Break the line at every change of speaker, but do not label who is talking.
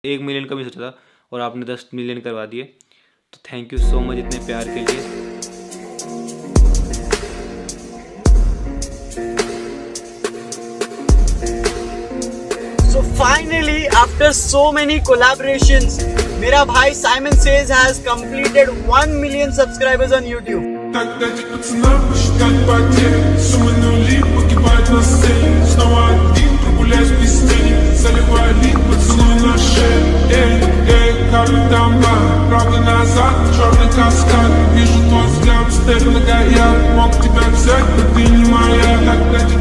1 मिलियन का भी सोचा था और आपने 10 मिलियन करवा दिए, तो थैंक यू सो मच इतने प्यार के लिए।
So finally, after so many collaborations, मेरा भाई Simon Says has completed 1 million subscribers on YouTube.
Тогда пацана посчитать потери, суммы нули погибают на сцене. Снова один, прогуляюсь без тени, заливаю лик, поцелуй на шею. Как там правда назад, черный каскад. Вижу твой взгляд, стель на горят. Мог тебя взять, но ты не моя. Тогда